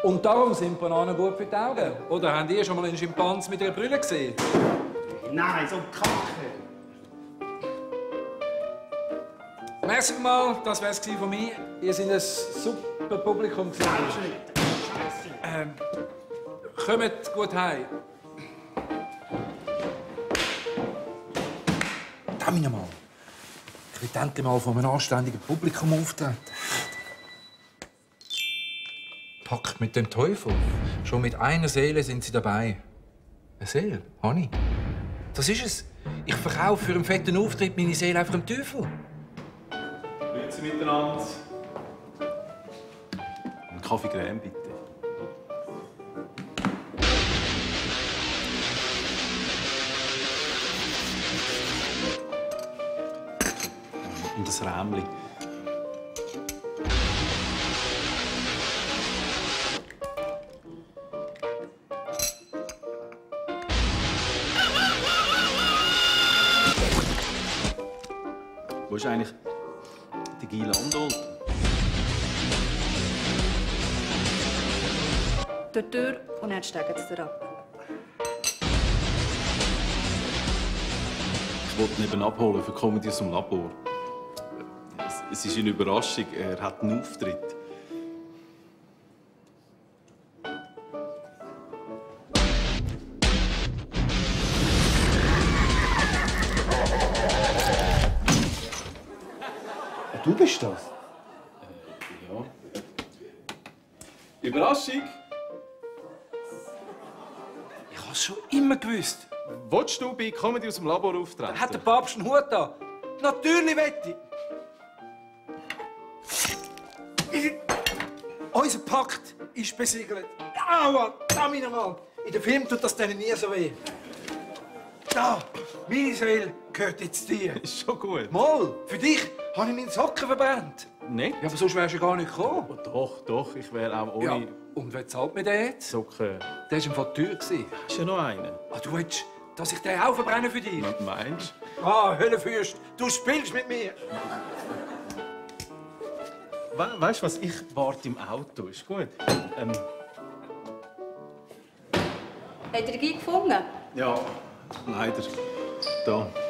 Und darum sind Bananen gut für die Augen. Oder habt ihr schon mal einen Schimpans mit einer Brille gesehen? Nein, so Kacke. Merci mal, das wär's von mir. Ihr seid ein super Publikum. Kommt gut heim. Verdammt mal. Ich will endlich mal von einem anständigen Publikum auftreten. Packt mit dem Teufel. Schon mit einer Seele sind sie dabei. Eine Seele, Honey. Das ist es. Ich verkaufe für einen fetten Auftritt meine Seele einfach dem Teufel. Grüezi miteinander. Einen Kaffee Creme, bitte. Und das Rämli. Wo ist eigentlich die Guy Landol? Durch die Tür und dann steigen sie ab. Ich wollte ihn eben abholen für Comedy aus dem Labor. Es ist eine Überraschung, er hat einen Auftritt. Du bist das? Ja. Überraschung! Ich habe es schon immer gewusst. Willst du bei Comedy aus dem Labor auftreten? Hat der Papst einen Hut an? Natürlich wette ich. Unser Pakt ist besiegelt. Aua, verdammt mal. In dem Film tut das denen nie so weh. Da, meine Seele gehört jetzt dir. Ist schon gut. Mal, für dich habe ich meinen Socken verbrannt. Nicht? Ja, aber sonst wärst du gar nicht gekommen. Oh, doch, ich wäre auch ohne Ja, und wer zahlt mir den jetzt? Socken. Der war im Fall teuer. Hast du ja noch einen? Ah, du willst, dass ich den auch verbrenne für dich? Meinst du? Ah, Höllenfürst, du spielst mit mir. Weißt du was? Ich warte im Auto. Ist gut. Habt ihr die Guy gefunden? Ja, leider. Da.